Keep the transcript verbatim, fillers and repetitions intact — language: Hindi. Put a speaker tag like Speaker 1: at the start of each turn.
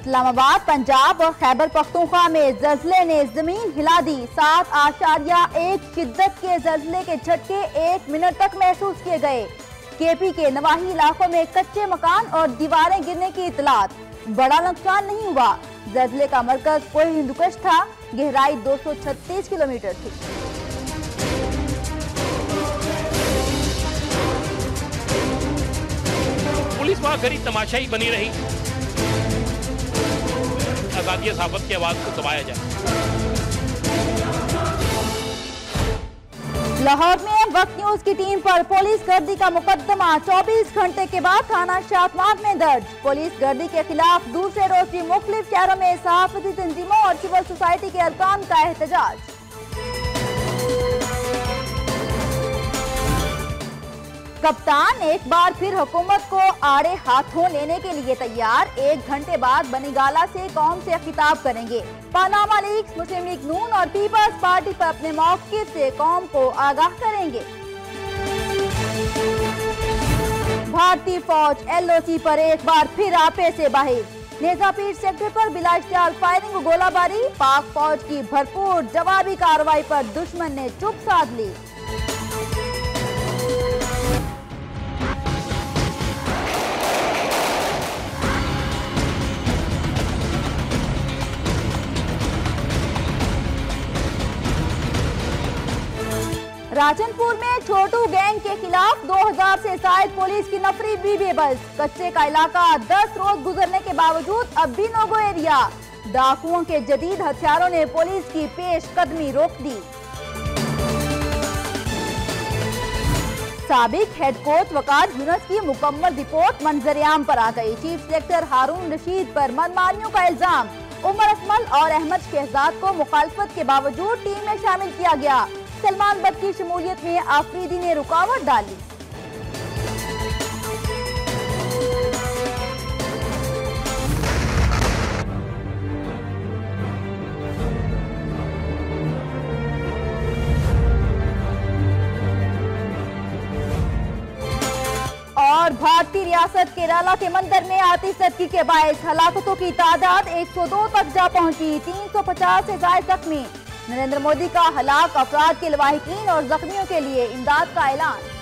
Speaker 1: इस्लामाबाद, पंजाब और खैबर पख्तूनख्वा में जल्जले ने जमीन हिला दी। सात आशारिया एक शिद्दत के जल्जले के झटके एक मिनट तक महसूस किए गए। केपी के नवाही इलाकों में कच्चे मकान और दीवारें गिरने की इतलात। बड़ा नुकसान नहीं हुआ। जल्जले का मरकज कोई हिंदुकश था। गहराई दो सौ छत्तीस किलोमीटर थी।
Speaker 2: पुलिस वहां गरीब तमाशाई बनी रही। आजादी सहाफत की आवाज को दबाया जाए।
Speaker 1: लाहौर में वक्त न्यूज की टीम पर पुलिस गर्दी का मुकदमा चौबीस घंटे के बाद थाना शातमात में दर्ज। पुलिस गर्दी के खिलाफ दूसरे रोज भी मुख्तलिफ शहरों में सहाफती तंजीमों और सिविल सोसाइटी के अरकान का एहतजाज। कप्तान एक बार फिर हुकूमत को आड़े हाथों लेने के लिए तैयार। एक घंटे बाद बनीगाला से कौम से खिताब करेंगे। पानामा लीक्स, मुस्लिम लीग नून और पीपल्स पार्टी पर अपने मौक़िफ़ से कौम को आगाह करेंगे। भारतीय फौज एलओसी पर एक बार फिर आपे से बाहर। नेज़ापीर सेक्टर पर बिलाइश्तियाल फायरिंग और गोलाबारी। पाक फौज की भरपूर जवाबी कार्रवाई पर दुश्मन ने चुप साध ली। राजनपुर में छोटू गैंग के खिलाफ दो हज़ार से शायद पुलिस की नफरी भी बेबस। कच्चे का इलाका दस रोज गुजरने के बावजूद अब भी नोगो एरिया। डाकुओं के जदीद हथियारों ने पुलिस की पेश कदमी रोक दी। साबिक हेड कोच वकार यूनुस की मुकम्मल रिपोर्ट मंजरेआम पर आ गई। चीफ सेलेक्टर हारून रशीद पर मनमानियों का इल्जाम। उमर असमल और अहमद शहजाद को मुखालफत के बावजूद टीम में शामिल किया गया। सलमान बट की शमूलियत में आफरीदी ने रुकावट डाली। और भारतीय रियासत केरला के मंदिर में आतिशबाजी के बायस हलाकतों की तादाद एक सौ दो तक जा पहुंची। तीन सौ पचास से ज्यादा जख्मी। नरेंद्र मोदी का हलाक अफराद के लवाहिकीन और जख्मियों के लिए इमदाद का ऐलान।